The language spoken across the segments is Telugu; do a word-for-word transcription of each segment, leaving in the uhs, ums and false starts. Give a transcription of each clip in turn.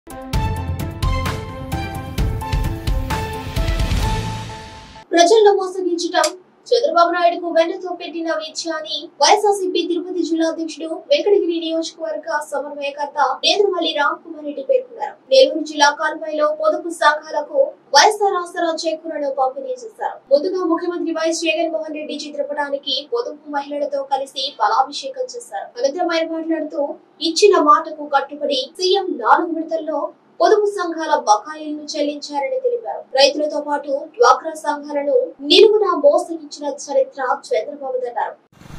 ప్రజల్లో మోసగించడం చంద్రబాబు నాయుడుకు వెన్నతో పెట్టిన విజయాన్ని వైఎస్ఆర్సీపీ తిరుపతి జిల్లా అధ్యక్షుడు వెంకటగిరి నియోజకవర్గ సమన్వయకర్త నేదురుమల్లి రామ్ కుమార్ రెడ్డి పేర్కొన్నారు. నెల్లూరు జిల్లా కాల్వైలో పొదుపు సంఘాలకు వైఎస్ఆర్ ఆసరా చెక్కులను పంపిణీ చేశారు. ముందుగా ముఖ్యమంత్రి వైఎస్ జగన్మోహన్ రెడ్డి చిత్రపటానికి పొదుపు మహిళలతో కలిసి ఫలాభిషేకం చేశారు. అనంతరం ఆయన మాట్లాడుతూ ఇచ్చిన మాటకు కట్టుబడి సీఎం నాలుగు విడతల్లో పొదుపు సంఘాల బకాయిలను చెల్లించారని తెలిపారు. రైతులతో పాటు డ్వాక్రా సంఘాలను నిలువున మోసగించిన చరిత్ర చంద్రబాబుదన్నారు.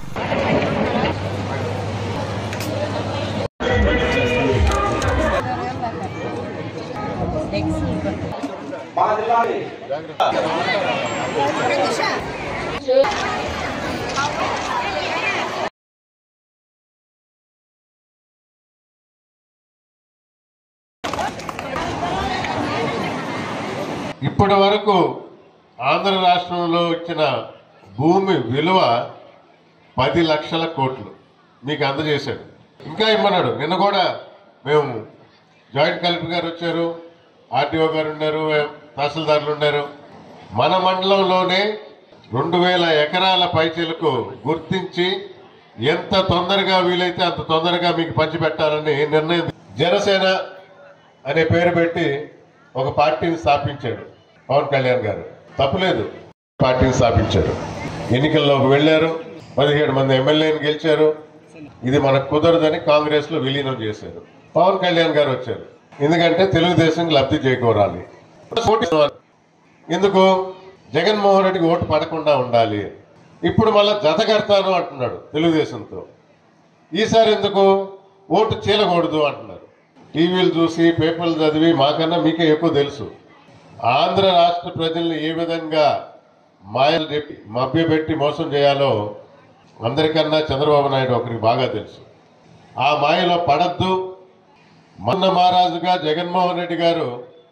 ఇప్పటి వరకు ఆంధ్ర రాష్ట్రంలో ఇచ్చిన భూమి విలువ పది లక్షల కోట్లు మీకు అందజేశాడు. ఇంకా ఇమ్మన్నాడు. నిన్న కూడా మేము జాయింట్ కలెక్టర్ గారు వచ్చారు, ఆర్టీఓ గారు ఉన్నారు, తహసీల్దార్లు ఉన్నారు. మన మండలంలోనే రెండు వేల ఎకరాల పైచీలకు గుర్తించి ఎంత తొందరగా వీలైతే అంత తొందరగా మీకు పంచిపెట్టాలని నిర్ణయం. జనసేన అనే పేరు పెట్టి ఒక పార్టీని స్థాపించాడు పవన్ కళ్యాణ్ గారు. తప్పులేదు, పార్టీని స్థాపించారు. ఎన్నికల్లోకి వెళ్లారు, పదిహేడు మంది ఎమ్మెల్యేని గెలిచారు. ఇది మనకు కుదరదని కాంగ్రెస్ లో విలీనం చేశారు. పవన్ కళ్యాణ్ గారు వచ్చారు. ఎందుకంటే తెలుగుదేశం లబ్ధి చేకూరాలి. ఎందుకు? జగన్మోహన్ రెడ్డికి ఓటు పడకుండా ఉండాలి. ఇప్పుడు మళ్ళా జత కడతాను అంటున్నాడు తెలుగుదేశంతో. ఈసారి ఎందుకు? ఓటు చీలకూడదు అంటున్నారు. టీవీలు చూసి పేపర్లు చదివి మాకన్నా మీకే ఎక్కువ తెలుసు. ఆంధ్ర రాష్ట్ర ప్రజల్ని ఏ విధంగా మాయలు చెప్పి మభ్యపెట్టి మోసం చేయాలో అందరికన్నా చంద్రబాబు నాయుడు ఒకరికి బాగా తెలుసు. ఆ మాయలో పడద్దు. మొన్న మహారాజుగా జగన్మోహన్ రెడ్డి గారు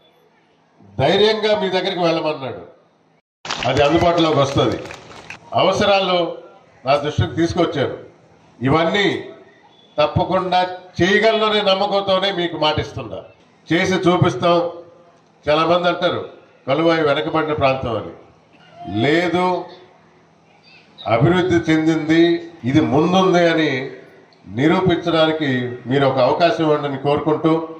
ధైర్యంగా మీ దగ్గరికి వెళ్ళమన్నాడు. అది అందుబాటులోకి వస్తుంది. అవసరాలు నా దృష్టికి తీసుకొచ్చారు. ఇవన్నీ తప్పకుండా చేయగలనే నమ్మకంతోనే మీకు మాటిస్తున్నా. చేసి చూపిస్తాం. చాలా మంది అంటారు కలువాయి వెనకబడిన ప్రాంతం అని. లేదు, అభివృద్ధి చెందింది, ఇది ముందుంది అని నిరూపించడానికి మీరు ఒక అవకాశం ఇవ్వండి కోరుకుంటూ